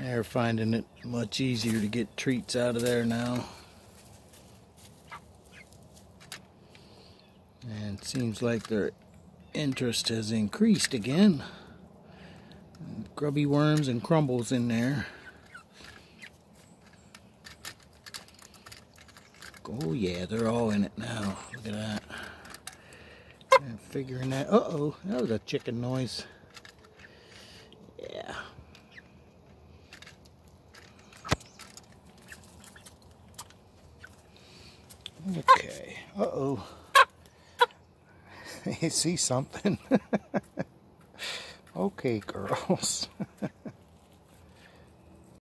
They're finding it much easier to get treats out of there now. And it seems like their interest has increased again. Grubby worms and crumbles in there. Oh yeah, they're all in it now. Look at that. And figuring that. Uh-oh, that was a chicken noise. Yeah. Okay. Uh-oh. You see something? Okay, girls.